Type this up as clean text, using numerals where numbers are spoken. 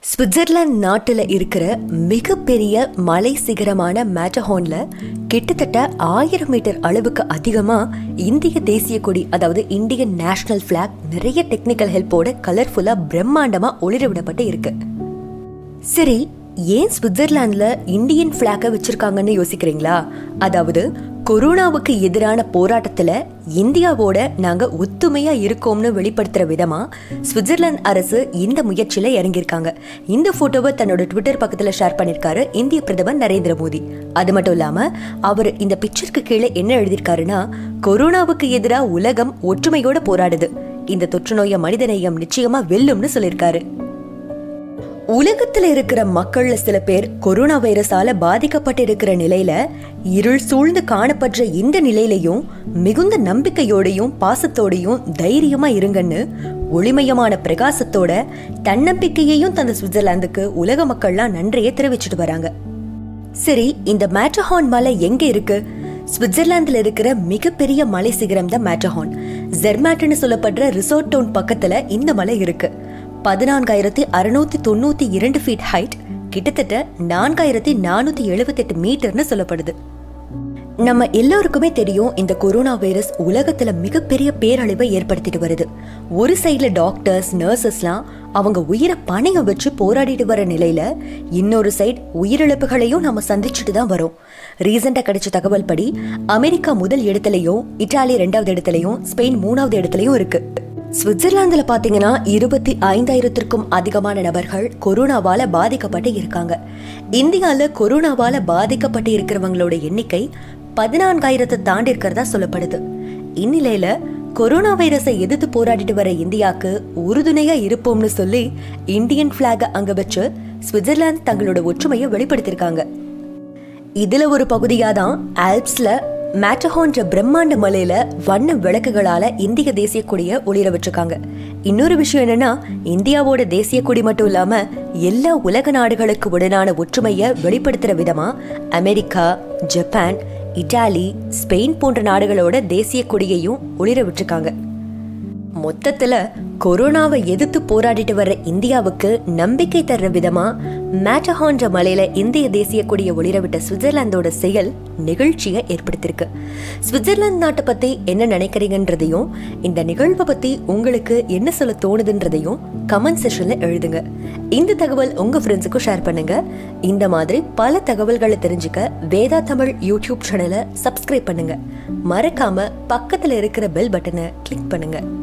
Switzerland நாட்டில் இருக்கிற மிகப்பெரிய மலை சிகரமான மேட்டர்ஹார்ன்ல கிட்டத்தட்ட 1000 மீட்டர் அளவுக்கு அதிகமாக இந்திய தேசிய கொடி, அதாவது இந்தியன் நேஷனல் ஃபிளாக், நிறைய டெக்னிக்கல் ஹெல்ப்போட கலர்ஃபுல்லாக பிரம்மாண்டமாக ஒளிரவிடப்பட்டு இருக்கு. சரி, ஏன் ஸ்விட்சர்லாந்துல இந்தியன் ஃபிளாக்கை வச்சிருக்காங்கன்னு யோசிக்கிறீங்களா? அதாவது கொரோனாவுக்கு எதிரான போராட்டத்துல இந்தியாவோட நாங்க ஒத்துமையா இருக்கோம்னு வெளிப்படுத்துற விதமா ஸ்விட்சர்லாந்து அரசு இந்த முயற்சியில இறங்கியிருக்காங்க. இந்த போட்டோவை தன்னோட ட்விட்டர் பக்கத்துல ஷேர் பண்ணிருக்காரு இந்திய பிரதமர் நரேந்திர மோடி. அது மட்டும் இல்லாம அவர் இந்த பிக்சருக்கு கீழே என்ன எழுதியிருக்காருன்னா, கொரோனாவுக்கு எதிராக உலகம் ஒற்றுமையோட போராடுது, இந்த தொற்று நோயை மனிதநேயம் நிச்சயமா வெல்லும்னு சொல்லியிருக்காரு. உலகத்துல இருக்கிற மக்கள்ல சில பேர் கொரோனா வைரஸால பாதிக்கப்பட்டு இருக்கிற நிலையில இருள் சூழ்ந்து காணப்படுற இந்த நிலையிலையும் மிகுந்த நம்பிக்கையோடையும் பாசத்தோடையும் தைரியமா இருங்கன்னு ஒளிமயமான பிரகாசத்தோட தன்னம்பிக்கையையும் தந்த ஸ்விட்சர்லாந்துக்கு உலக மக்கள்லாம் நன்றியை தெரிவிச்சுட்டு வராங்க. சரி, இந்த மேட்டர்ஹார்ன் மலை எங்க இருக்கு? ஸ்விட்சர்லாந்துல இருக்கிற மிகப்பெரிய மலை சிகரம் தான் மேட்டர்ஹார்ன். ஜெர்மாட்னு சொல்லப்படுற ரிசோர்ட் டவுன் பக்கத்துல இந்த மலை இருக்கு. 14,692 ஃபீட் ஹைட், கிட்டத்தட்ட 4,478 மீட்டர்னு சொல்லப்படுது. நம்ம எல்லாருக்குமே தெரியும், இந்த கொரோனா வைரஸ் உலகத்துல மிகப்பெரிய பேரழிவை ஏற்படுத்திட்டு வருது. ஒரு சைட்ல டாக்டர்ஸ், நர்சஸ்லாம் அவங்க உயிரை பணைய வச்சு போராடிட்டு வர நிலையில இன்னொரு சைட் உயிரிழப்புகளையும் நம்ம சந்திச்சுட்டு தான் வரோம். ரீசெண்டா கிடைச்ச தகவல் படி அமெரிக்கா முதல் இடத்துலயும், இட்டாலி 2வது இடத்துலயும், ஸ்பெயின் 3வது இடத்துலயும் இருக்கு. ஸ்விட்சர்லாந்துல பாத்தீங்கன்னா 25,000க்கும் அதிகமான நபர்கள் கொரோனாவால பாதிக்கப்பட்டு இருக்காங்க. இந்தியால கொரோனாவால பாதிக்கப்பட்டு இருக்கிறவங்களோட எண்ணிக்கை 14,000 தாண்டி இருக்கிறதா சொல்லப்படுது. இந்நிலையில கொரோனா வைரஸை எதிர்த்து போராடிட்டு வர இந்தியாவுக்கு உறுதுணையா இருப்போம்னு சொல்லி இந்தியன் பிளாக அங்க வச்சு ஸ்விட்சர்லாந்து தங்களோட ஒற்றுமையை வெளிப்படுத்திருக்காங்க. இதுல ஒரு பகுதியாதான் ஆல்ப்ஸ்ல மேட்டர்ஹார்ன்ற பிரம்மாண்ட மலையில வண்ண விளக்குகளால இந்திய தேசிய கொடியை ஒளிர வச்சிருக்காங்க. இன்னொரு விஷயம் என்னன்னா, இந்தியாவோட தேசிய கொடி மட்டும் இல்லாம எல்லா உலக நாடுகளுக்கு உடனான ஒற்றுமையை வெளிப்படுத்துற விதமா அமெரிக்கா, ஜப்பான், இட்டாலி, ஸ்பெயின் போன்ற நாடுகளோட தேசிய கொடியையும் ஒளிர விட்டுருக்காங்க. மொத்தத்துல கொரோனாவை எதிர்த்து போராடிட்டு வர்ற இந்தியாவுக்கு நம்பிக்கை தர்ற விதமா மேட்டர்ஹார்ன்ற மலையில இந்திய தேசிய கொடியை ஒளிரவிட்ட ஸ்விட்சர்லாந்தோட செயல் நிகழ்ச்சியை ஏற்படுத்திருக்கு. ஸ்விட்சர்லாந்து நாட்டை பத்தி என்ன நினைக்கிறீங்கன்றதையும், இந்த நிகழ்வை பத்தி உங்களுக்கு என்ன சொல்ல தோணுதுன்றதையும் கமெண்ட் செக்ஷன்ல எழுதுங்க. இந்த தகவல் உங்க ஃப்ரெண்ட்ஸுக்கும் ஷேர் பண்ணுங்க. இந்த மாதிரி பல தகவல்களை தெரிஞ்சுக்க வேதா தமிழ் யூடியூப் சேனலை சப்ஸ்கிரைப் பண்ணுங்க. மறக்காம பக்கத்துல இருக்கிற பெல் பட்டனை கிளிக் பண்ணுங்க.